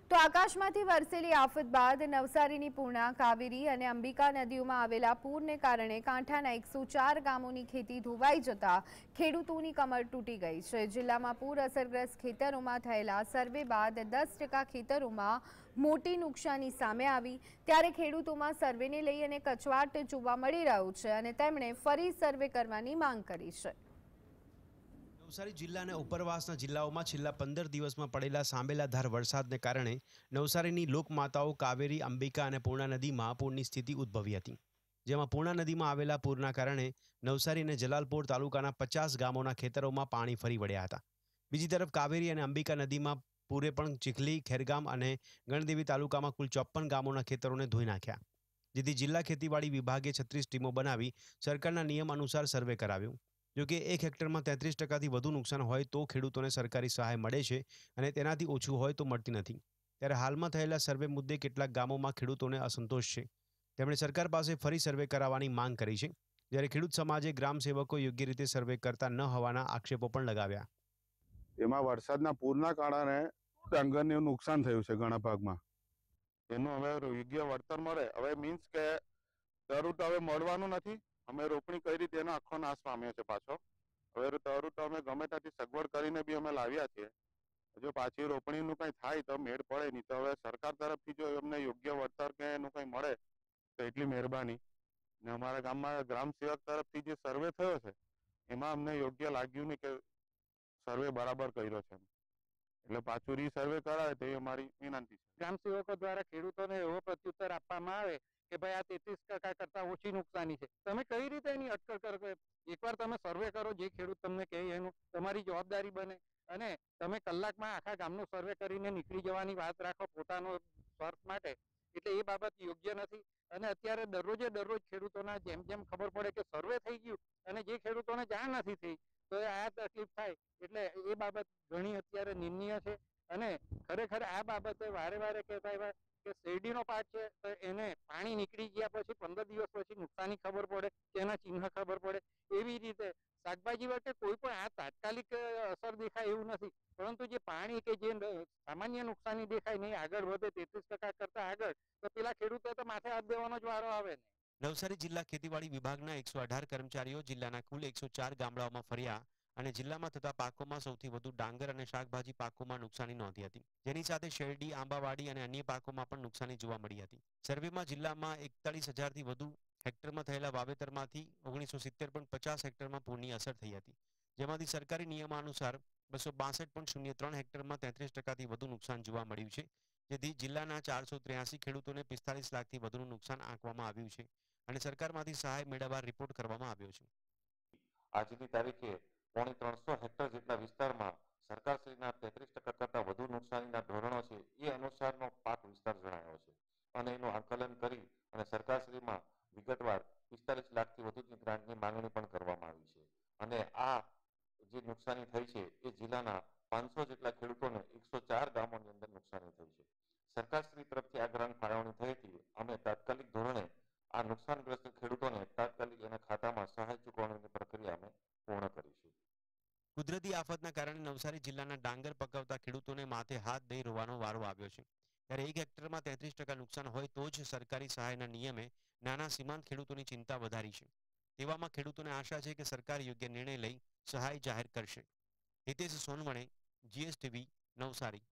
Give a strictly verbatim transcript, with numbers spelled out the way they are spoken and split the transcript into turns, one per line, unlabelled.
તો આકાશમાંથી વરસેલી આફત બાદ નવસારીની પૂર્ણા, કાવેરી અને અંબિકા નદીઓમાં આવેલા પૂરને કારણે કાંઠાના એકસો ચાર ગામોની ખેતી ધોવાઈ જતા ખેડૂતોની કમર તૂટી ગઈ છે। જિલ્લામાં પૂર અસરગ્રસ્ત ખેતરોમાં થયેલા સર્વે બાદ દસ ટકા ખેતરોમાં મોટી નુકસાની સામે આવી, ત્યારે ખેડૂતોમાં સર્વેને લઈ અને કચવાટ જોવા મળી રહ્યો છે અને તેમણે ફરી સર્વે કરવાની માંગ કરી છે।
નવસારી જિલ્લા અને ઉપરવાસના જિલ્લાઓમાં છેલ્લા પંદર દિવસમાં પડેલા સાંબેલાધાર વરસાદને કારણે નવસારીની લોકમાતાઓ કાવેરી, અંબિકા અને પૂર્ણા નદીમાં પૂરની સ્થિતિ ઉદ્ભવી હતી, જેમાં પૂર્ણા નદીમાં આવેલા પૂરના કારણે નવસારી અને જલાલપોર તાલુકાના પચાસ ગામોના ખેતરોમાં પાણી ફરી વળ્યા હતા। બીજી તરફ કાવેરી અને અંબિકા નદીમાં પૂરે પણ ચીખલી, ખેરગામ અને ગણદેવી તાલુકામાં કુલ ચોપન ગામોના ખેતરોને ધોઈ નાખ્યા, જેથી જિલ્લા ખેતીવાડી વિભાગે છત્રીસ ટીમો બનાવી સરકારના નિયમ અનુસાર સર્વે કરાવ્યું। જોકે એક હેક્ટરમાં તેત્રીસ ટકાથી વધુ નુકસાન હોય તો ખેડૂતોને સરકારી સહાય મળે છે અને તેનાથી ઓછું હોય તો મળતી નથી। ત્યારે હાલમાં થયેલા સર્વે મુદ્દે કેટલાક ગામોમાં ખેડૂતોને અસંતોષ છે। તેમણે સરકાર પાસે ફરી સર્વે કરાવવાની માંગ કરી છે, જ્યારે ખેડૂત સમાજે ગ્રામ સેવકો યોગ્ય રીતે સર્વે કરતા ન હોવાના આક્ષેપો પણ લગાવ્યા।
એમાં વરસાદના પૂરના કારણે ડાંગરને નુકસાન થયું છે ઘણા ભાગમાં। એનું હવે યોગ્ય વળતર મળે, હવે મીન્સ કે તરુટ હવે મળવાનું નથી। અમે રોપણી કરી તેનો આખો નાશ પામ્યો છે પાછો। હવે તરુટ અમે ગમે ત્યાંથી સગવડ કરીને બી અમે લાવ્યા છીએ। જો પાછી રોપણીનું કંઈ થાય તો મેળ પડે, નહીં તો હવે સરકાર તરફથી જો એમને યોગ્ય વળતર કે એનું કંઈ મળે તો એટલી મહેરબાની। ને અમારા ગામમાં ગ્રામ સેવક તરફથી જે સર્વે થયો છે એમાં અમને યોગ્ય લાગ્યું નહીં કે સર્વે બરાબર કર્યો છે, એટલે પાછું રીસર્વે કરાવે તે અમારી વિનંતી છે।
ગ્રામ સેવકો દ્વારા ખેડૂતોને એવો પ્રત્યુત્તર આપવામાં આવે કે ભાઈ આ તેત્રીસ ટકા કરતા ઓછી નુકસાની છે, તમે કઈ રીતે એની અટકળ કરો? એકવાર તમે સર્વે કરો, જે ખેડૂત તમને કહે એનું તમારી જવાબદારી બને, અને તમે કલાકમાં આખા ગામનું સર્વે કરીને નીકળી જવાની વાત રાખો પોતાનો સ્વાર્થ માટે, એટલે એ બાબત યોગ્ય નથી। અને અત્યારે દરરોજે દરરોજ ખેડૂતોના જેમ જેમ ખબર પડે કે સર્વે થઈ ગયું અને જે ખેડૂતોને જાણ નથી થઈ તો આ તકલીફ થાય, એટલે એ બાબત ઘણી અત્યારે નિંદનીય છે। અને ખરેખર આ બાબતે વારે વારે કહેતા એવા કે શેરડીનો પાક છે તો એને પાણી નીકળી ગયા પછી પંદર દિવસ પછી નુકસાની ખબર પડે, તેના ચિહ્ન ખબર પડે, એવી રીતે શાકભાજી વખતે કોઈ પણ આ તાત્કાલિક અસર દેખાય એવું નથી, પરંતુ જે પાણી કે જે સામાન્ય નુકસાની દેખાય નહીં આગળ વધે તેત્રીસ ટકા કરતા આગળ, તો પેલા ખેડૂતો તો માથે હાથ દેવાનો જ વારો આવે ને।
નવસારી જિલ્લા ખેતીવાડી વિભાગના એકસો અઢાર કર્મચારીઓ જિલ્લાના કુલ એકસો ચાર ગામડાઓમાં ફર્યા અને જિલ્લામાં થતા પાકોમાં સૌથી વધુ ડાંગર અને શાકભાજી પાકોમાં નુકસાની નોંધી હતી, જેની સાથે શેરડી, આંબાવાડી અને અન્ય પાકોમાં પણ નુકસાની જોવા મળી હતી। સર્વેમાં જિલ્લામાં એકતાલીસ હજારથી વધુ હેક્ટરમાં થયેલા વાવેતરમાંથી ઓગણીસો સિત્તેર પોઈન્ટ પચાસ હેક્ટરમાં પૂરની અસર થઈ હતી, જેમાંથી સરકારી નિયમાનુસાર બસો બાસઠ પોઈન્ટ શૂન્ય ત્રણ હેક્ટરમાં તેત્રીસ ટકાથી વધુ નુકસાન જોવા મળ્યું છે, જેથી જિલ્લાના ચારસો ત્ર્યાસી ખેડૂતોને પિસ્તાલીસ લાખથી વધુનું નુકસાન આંકવામાં આવ્યું છે અને સરકારમાંથી સહાય મેળવવા રિપોર્ટ કરવામાં આવ્યો છે।
આજની તારીખે પોણે ત્રણસો હેક્ટર જેટલા વિસ્તારમાં સરકારશ્રીના તેત્રીસ ટકા કરતાં વધુ નુકસાનીના ધોરણો છે એ અનુસારનો પાક વિસ્તાર જણાયો છે અને એનું આકલન કરી અને સરકારશ્રીમાં વિગતવાર પિસ્તાલીસ લાખથી વધુની ગ્રાન્ટની માંગણી પણ કરવામાં આવી છે અને આ જે નુકસાની થઈ છે એ જિલ્લાના પાંચસો જેટલા ખેડૂતોને એકસો ચાર ગામોની અંદર નુકસાની થઈ છે। સરકારશ્રી તરફથી આ ગ્રાન્ટ ફાળવણી થઈ હતી। અમે તાત્કાલિક ધોરણે આ નુકસાનગ્રસ્ત ખેડૂતોને તાત્કાલિક એના ખાતામાં સહાય ચૂકવણીની પ્રક્રિયા અમે પૂર્ણ કરી છે।
કુદરતી આફતના કારણે નવસારી જિલ્લાના ડાંગર પકવતા ખેડૂતોને માથે હાથ દઈ રોવાનો વારો આવ્યો છે, ત્યારે એક હેક્ટરમાં તેત્રીસ ટકા નુકસાન હોય તો જ સરકારી સહાયના નિયમે નાના સીમાંત ખેડૂતોની ચિંતા વધારી છે। તેવામાં ખેડૂતોને આશા છે કે સરકાર યોગ્ય નિર્ણય લઈ સહાય જાહેર કરશે। હિતેશ સોનવણે, જીએસટીવી, નવસારી।